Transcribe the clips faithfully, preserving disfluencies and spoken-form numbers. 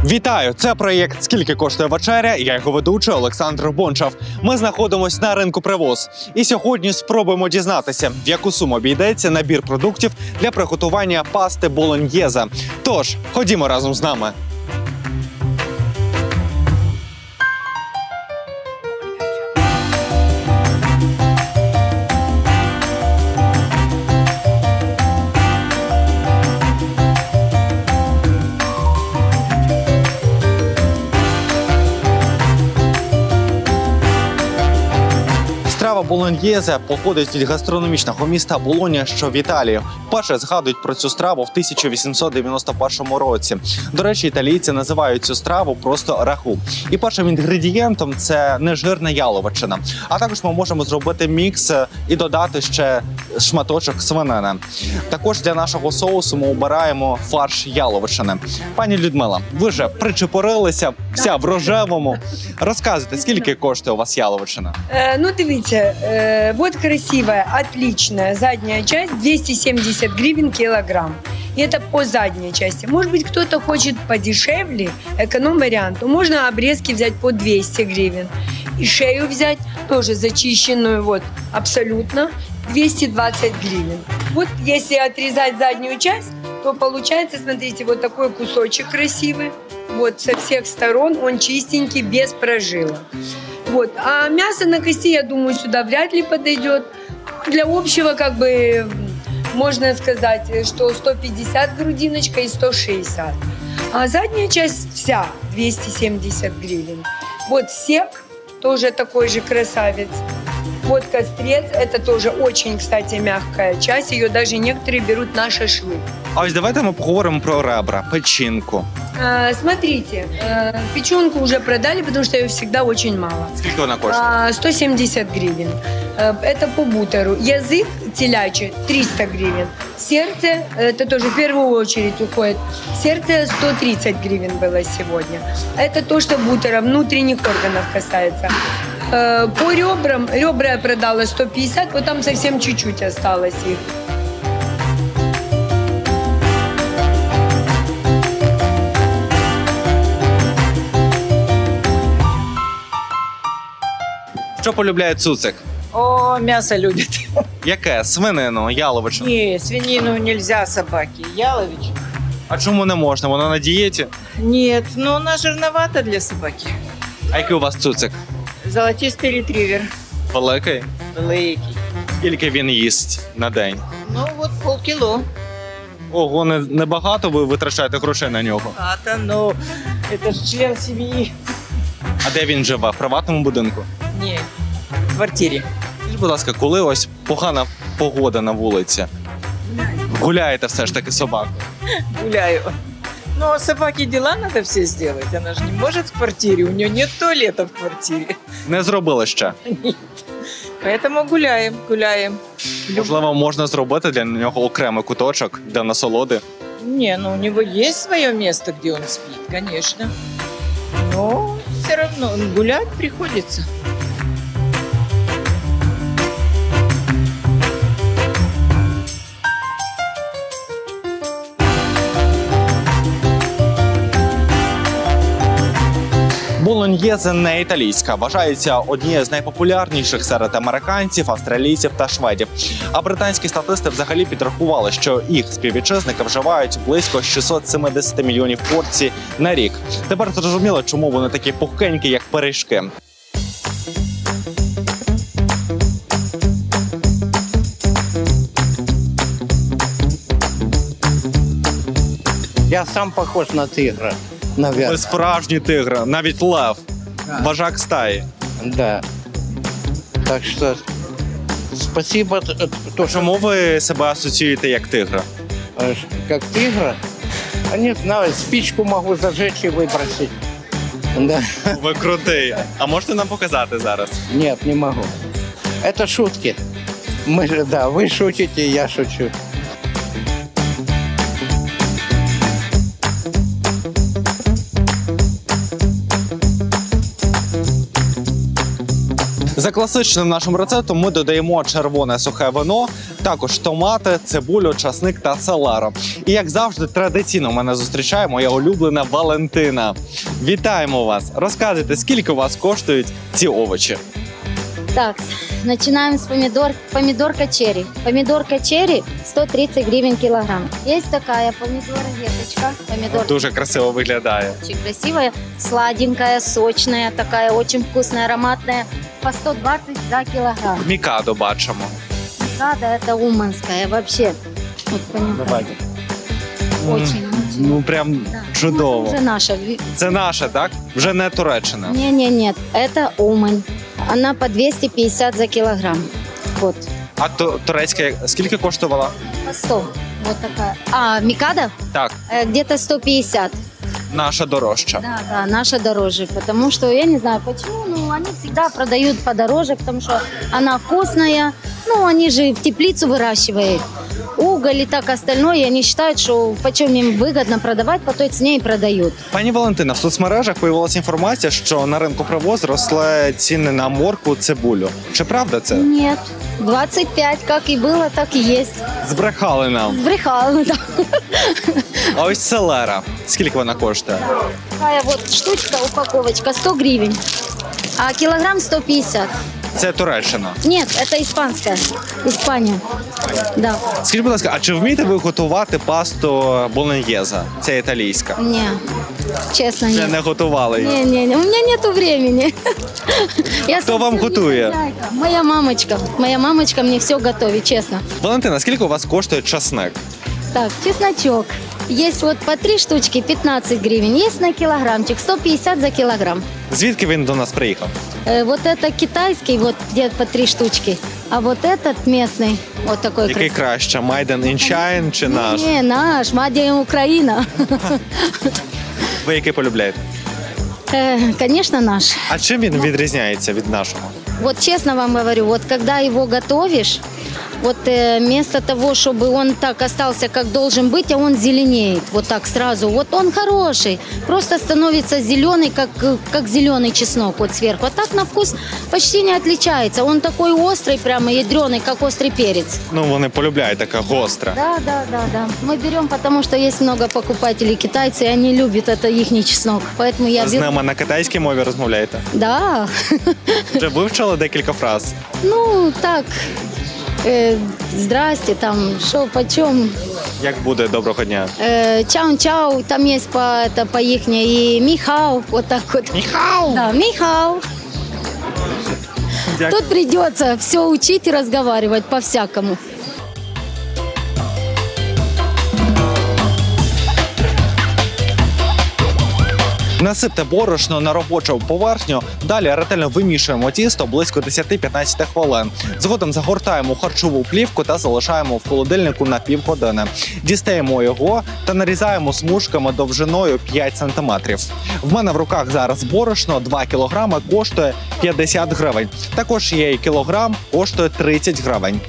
Вітаю! Це проєкт «Скільки коштує вечеря?» Я його ведучий Олександр Бончав. Ми знаходимося на ринку Привоз. І сьогодні спробуємо дізнатися, в яку суму обійдеться набір продуктів для приготування пасти болоньєзе. Тож, ходімо разом з нами. Страва болоньєзе походить від гастрономічного міста Болоня, що в Італії. Перше згадують про цю страву в тисяча вісімсот дев'яносто першому році. До речі, італійці називають цю страву просто рагу. І першим інгредієнтом – це нежирна яловичина. А також ми можемо зробити мікс і додати ще шматочок свинини. Також для нашого соусу ми обираємо фарш яловичини. Пані Людмила, ви вже причепорилися, вся в рожевому. Розказуйте, скільки коштує у вас яловичина? Э, ну, дивіться, э, вот красивая, отличная задняя часть, двести семьдесят гривен килограмм. И это по задней части. Может быть, кто-то хочет подешевле, эконом-вариант, то можно обрезки взять по двести гривен. И шею взять, тоже зачищенную, вот, абсолютно, двести двадцать гривен. Вот если отрезать заднюю часть, то получается, смотрите, вот такой кусочек красивый. Вот со всех сторон он чистенький, без прожилок. Вот. А мясо на кости, я думаю, сюда вряд ли подойдет. Для общего, как бы, можно сказать, что сто пятьдесят грудиночка и сто шестьдесят. А задняя часть вся двести семьдесят гривен. Вот сек, тоже такой же красавец. Вот кострец, это тоже очень, кстати, мягкая часть. Ее даже некоторые берут на шашлык. А ось давайте ми поговоримо про ребра, печінку. А, смотрите, а, печенку уже продали, потому что ее всегда очень мало. Скільки вона коштує? А, сто семьдесят гривен. А, это по бутеру. Язык телячий триста гривен. Сердце, это тоже в первую очередь уходит. Сердце сто тридцать гривен было сегодня. Это то, что бутера, внутренних органов касается. А, по ребрам, ребра я продала сто пятьдесят, вот там совсем чуть-чуть осталось их. Що полюбляє цуцик? О, мясо любит. Яке? Свинину, яловичину? Не, свинину нельзя собаке. Яловичину. А чому не можна? Вона на дієті? Нет, но она жирновата для собаки. А який у вас цуцик? Золотистый ретривер. Великий? Великий. Скільки він їсть на день? Ну вот полкило. Ого, не, небагато ви витрачаєте грошей на нього. А-то, ну, это ж член семьи. А де він живе? В приватному будинку? Не, в квартире. Скажіть, будь ласка, коли ось погана погода на вулиці, гуляєте все ж таки собаку? Гуляю. Ну, а собаке дела надо все сделать. Она же не может в квартире, у нее нет туалета в квартире. Не зробили ще? Нет. Поэтому гуляем, гуляем. Можливо, можна зробити для нього окремий куточок для насолоди? Не, ну у него есть свое место, где он спит, конечно. Но все равно гулять приходится. Болоньєзе не італійська, вважається однією з найпопулярніших серед американців, австралійців та шведів. А британські статисти взагалі підрахували, що їх співвітчизники вживають близько шістсот сімдесят мільйонів порцій на рік. Тепер зрозуміло, чому вони такі пухкенькі, як пиріжки. Я сам похож на тигра, наверное. Ви справжній тигр, навіть лев, Да. вожак стаї. Да. Так что спасибо, т- то, что Чому ви себе асоціюєте як тигра? э, как тигра. А не знаю, спичку могу зажечь и выбросить. Да. Ви крутий. А можете нам показати зараз? Нет, не могу. Это шутки. Мы, же- да, вы шутите, я шучу. За За класичним нашим рецептом ми додаємо червоне сухе вино, також томати, цибулю, часник та селеру. І як завжди, традиційно мене зустрічає моя улюблена Валентина. Вітаємо вас! Розказуйте, скільки у вас коштують ці овочі? Так, начинаем с помидор, помидорка черри. Помидорка черри сто тридцать гривен килограмм. Есть такая помидора веточка. Помидорка Дуже красиво виглядає. очень красивая, сладенькая, сочная, такая очень вкусная, ароматная. По сто двадцать за килограмм. Мікадо бачимо. Микада это уманская вообще. Вот понюхай. Очень, очень. Ну прям Да. чудово. Ну, это уже наша. Це наше, так? Вже не Туреччина. Не-не-нет, это Умань. Она по двести пятьдесят за килограмм. Вот. А то турецька скільки коштувала? По сто. Вот такая. А, Микада? Так, Э, Где-то сто пятьдесят. наша дорожча. Да, да, наша дороже. Потому что, я не знаю почему, но они всегда продают подороже, потому что она вкусная. Ну, они же в теплицу выращивают. Уголь и так остальное, и они считают, что почем им выгодно продавать, по той цене и продают. Пані Валентина, в соцмережах появилася інформація, що на ринку привоз росли ціни на моркву, цибулю. Чи правда це? Нет, двадцать пять, как и было, так и есть. Збрехали нам. Брехала, да. А ось селера. Скільки вона коштує? Такая вот штучка, упаковочка, сто гривен. А килограмм сто пятьдесят. Це Туреччина. Нет, это испанская. Испания. Да. Скажіть, будь ласка, а чи вмієте ви готувати пасту болоньєза? Це італійська. Не, честно, Ще нет. не готували її. Не-не-не, у меня нету времени. Я Хто вам совсем не готує? хозяйка. Моя мамочка. Моя мамочка мне все готовит, честно. Валентина, скільки у вас коштує часник? Так, чесночок. Есть вот по три штучки, пятнадцать гривен. Есть на килограммчик, сто пятьдесят за килограмм. Звідки він до нас приїхав? Э, вот это китайский, вот где по три штучки. А вот этот местный, вот такой Який красивый. краще? Made in China чи наш? Не, наш, Мадия Украина. Ви який полюбляєте? Э, Конечно, наш. А чим він відрізняється від нашого? Вот честно вам говорю, вот когда его готовишь, вот э, вместо того, чтобы он так остался, как должен быть, а он зеленеет, вот так сразу. Вот он хороший, просто становится зеленый, как, э, как зеленый чеснок вот сверху. А так на вкус почти не отличается. Он такой острый, прямо ядреный, как острый перец. Ну, вони полюбляють таке гостре. Да, да, да, да. Мы берем, потому что есть много покупателей китайцы, и они любят это ихний чеснок. Поэтому я З беру. ними на китайській мові розмовляєте? Да. Вже вивчили декілька фраз? Ну, так. Э, здрасте, там, шо, почем? Як буде доброго дня? Э, чау-чау, там есть по, это, по ихней, и михау, вот так вот. Міхау! Да, михау. Тут придется все учить и разговаривать по-всякому. Насипте борошно на робочу поверхню, далі ретельно вимішуємо тісто близько десять-п'ятнадцять хвилин. Згодом загортаємо у харчову плівку та залишаємо в холодильнику на півгодини. Дістаємо його та нарізаємо смужками довжиною п'ять сантиметрів. В мене в руках зараз борошно два кілограми, коштує п'ятдесят гривень. Також є і кілограм, коштує тридцять гривень.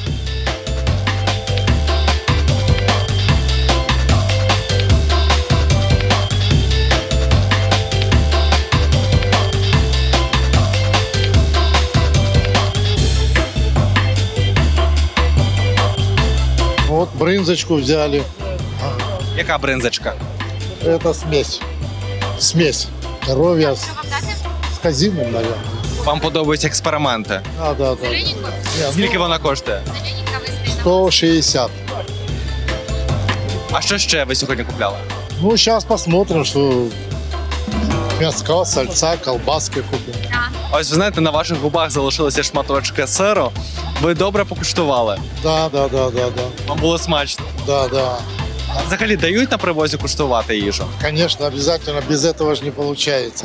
Вот брынзочку взяли. Яка бринзочка? Это смесь. Смесь. Коровья с, с казином, наверное. Вам подобаються експерименти? Да, да, да. Не, Скільки вона коштує? сто шестьдесят. А що ще ви сьогодні купляли? Ну, сейчас посмотрим, что мяска, сальца, колбаски купим. Ось ви знаєте, на ваших губах залишилися шматочки сиру. Ви добре покуштували. Да, да, да, да, да. Вам було смачно. Да, да. А взагалі дають на привозі куштувати їжу? Конечно, обязательно. Без этого же не получается.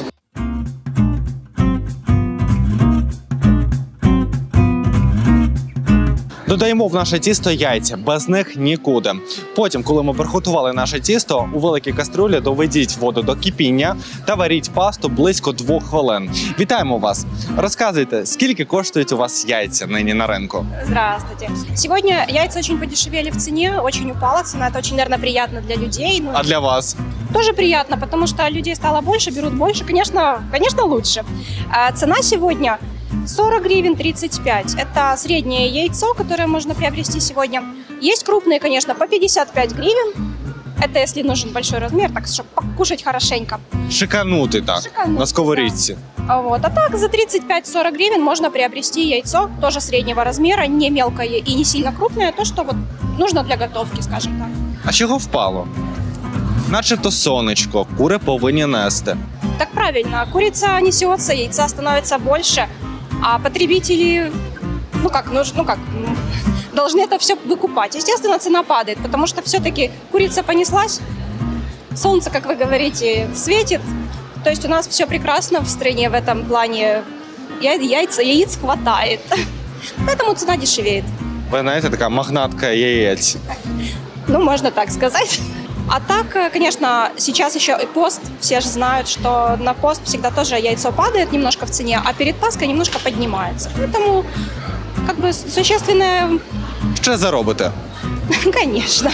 Додаємо в наше тісто яйця, без них нікуди. Потім, коли ми приготували наше тісто, у великій кастрюлі доведіть воду до кипіння та варіть пасту близько двох хвилин. Вітаємо вас! Розказуйте, скільки коштують у вас яйця нині на ринку? Здравствуйте. Сегодня яйца очень подешевели в цене, очень упала цена. Это очень, наверное, приятно для людей. Ну, А для вас? тоже приятно, потому что людей стало больше, берут больше. Конечно, конечно лучше. А цена сегодня сорок гривен, тридцать пять. Это среднее яйцо, которое можно приобрести сегодня. Есть крупные, конечно, по пятьдесят пять гривен. Это если нужен большой размер, так, чтобы покушать хорошенько. Шиканути так, Шиканути, на сковорідці. А Вот. А так за тридцать пять - сорок гривен можно приобрести яйцо, тоже среднего размера, не мелкое и не сильно крупное, то, что вот нужно для готовки, скажем так. А чого впало? Начебто сонечко, кури повинні нести. Так правильно, курица несется, яйца становится больше, а потребители, ну как, ну, ну как, ну, должны это все выкупать. Естественно, цена падает, потому что все-таки курица понеслась, солнце, как вы говорите, светит. То есть у нас все прекрасно в стране в этом плане. Я- Яйца, яиц хватает. Поэтому цена дешевеет. Ви знаєте, така магнатка яєць. Ну, можно так сказать. А так, э, конечно, сейчас еще и пост. Все же знают, что на пост всегда тоже яйцо падает немножко в цене, а перед Пасхой немножко поднимается. Поэтому, как бы, существенное, Ще заробите. конечно.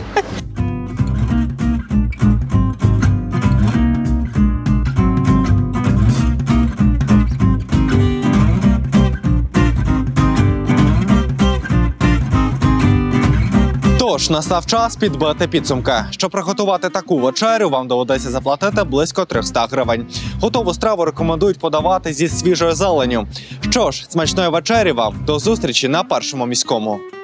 Тож, настав час підбити підсумки. Щоб приготувати таку вечерю, вам доведеться заплатити близько триста гривень. Готову страву рекомендують подавати зі свіжою зеленню. Що ж, смачної вечері вам. До зустрічі на Першому міському.